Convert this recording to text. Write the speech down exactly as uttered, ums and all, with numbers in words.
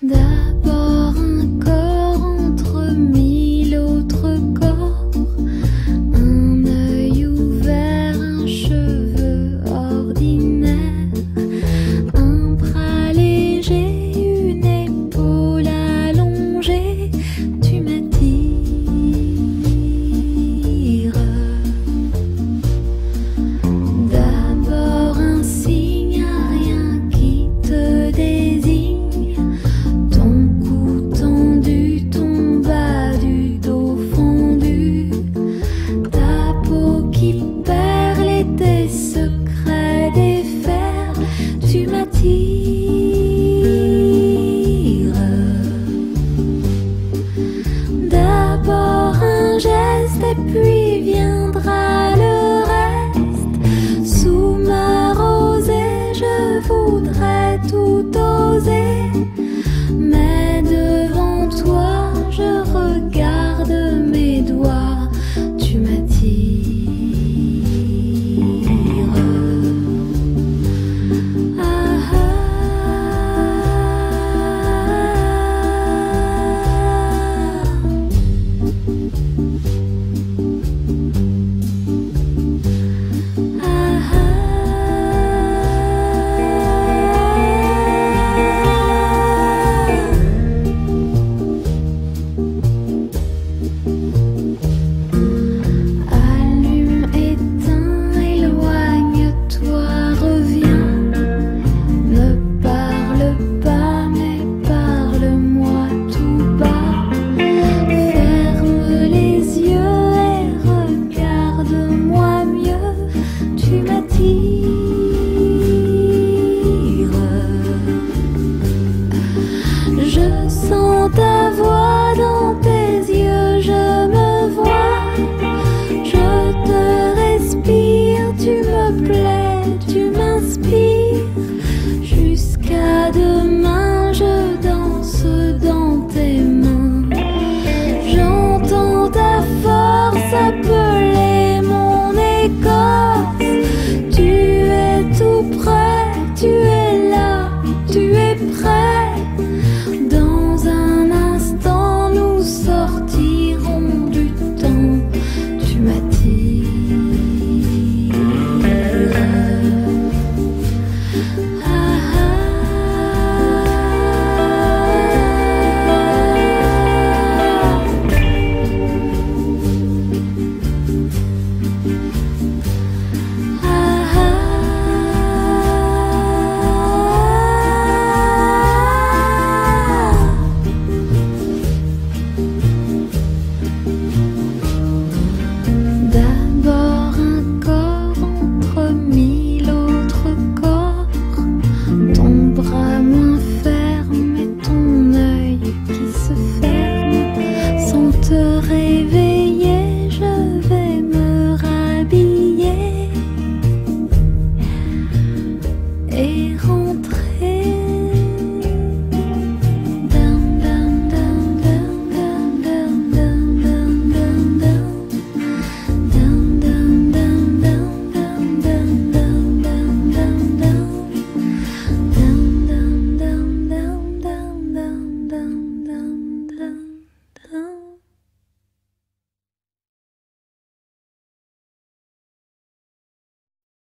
D'abord un corps entre mille autres corps, un œil ouvert, un cheveu ordinaire, un bras léger, une épaule allongée, tu m'attires. D'abord un signe, rien qui te désigne, ton cou tendu, ton bas du dos fondu, ta peau qui perle et tes secrets défaire, tu m'attires. D'abord un geste et puis viendra le reste. Sous ma rosée je voudrais tout oser, mais devant toi je regarde mes doigts, tu m'attires. Ah, ah. Allume, éteins, éloigne-toi, reviens. Ne parle pas, mais parle-moi tout bas. Ferme les yeux et regarde-moi mieux, tu m'attires.